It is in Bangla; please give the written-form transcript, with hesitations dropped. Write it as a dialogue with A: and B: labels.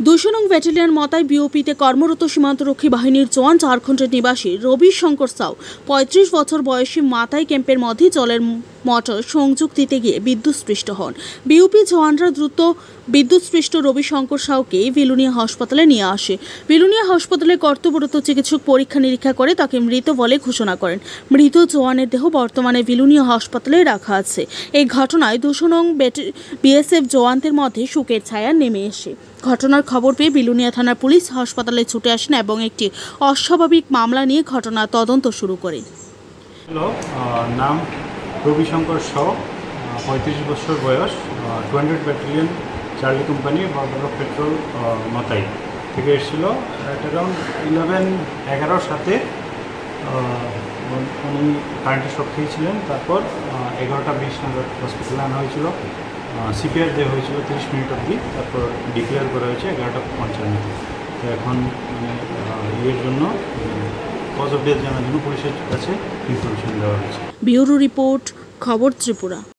A: ২০০ নং ব্যাটালিয়ন মতায় বিওপিতে কর্মরত সীমান্তরক্ষী বাহিনীর জওয়ান ঝাড়খণ্ডের নিবাসী রবি শঙ্কর সাউ ৩৫ বছর বয়সী মাতাই ক্যাম্পের মধ্যে জলের মোটর সংযোগ দিতে গিয়ে বিদ্যুৎস্পৃষ্ট হন। বিওপি জওয়ানরা দ্রুত বিদ্যুৎস্পৃষ্ট রবি শঙ্কর সাউকে বিলুনিয়া হাসপাতালে নিয়ে আসে। বিলুনিয়া হাসপাতালে কর্তব্যরত চিকিৎসক পরীক্ষা নিরীক্ষা করে তাকে মৃত বলে ঘোষণা করেন। মৃত জওয়ানের দেহ বর্তমানে বিলুনিয়া হাসপাতালে রাখা আছে। এই ঘটনায় ২০০ নং বিএসএফ জওয়ানদের মধ্যে শোকের ছায়া নেমে আসে। ঘটনার খবর পেয়ে বিলুনিয়া থানার পুলিশ হাসপাতালে ছুটে আসেন এবং একটি অস্বাভাবিক মামলা নিয়ে ঘটনার তদন্ত শুরু করে।
B: নাম রবি শঙ্কর সাউ, ৩৫ বছর বয়স, 200 battalion Charlie company border of patrol Matai থেকে এসেছিল। অ্যারাউন্ড 11-11 সাথে উনি কারেন্টের শক খেয়েছিলেন। তারপর 11টা 20 নাগাদ হসপিটালে আনা হয়েছিল। সিপিআর দেওয়া হয়েছিল 30 মিনিট অবধি। তারপর ডিক্লেয়ার করা হয়েছে 11টা 55। তো এখন ইয়ের জন্য কজ অফ ডেথ জানার জন্য পুলিশের কাছে ইনফরমেশন দেওয়া হয়েছে।
A: ব্যুরো রিপোর্ট, খবর ত্রিপুরা।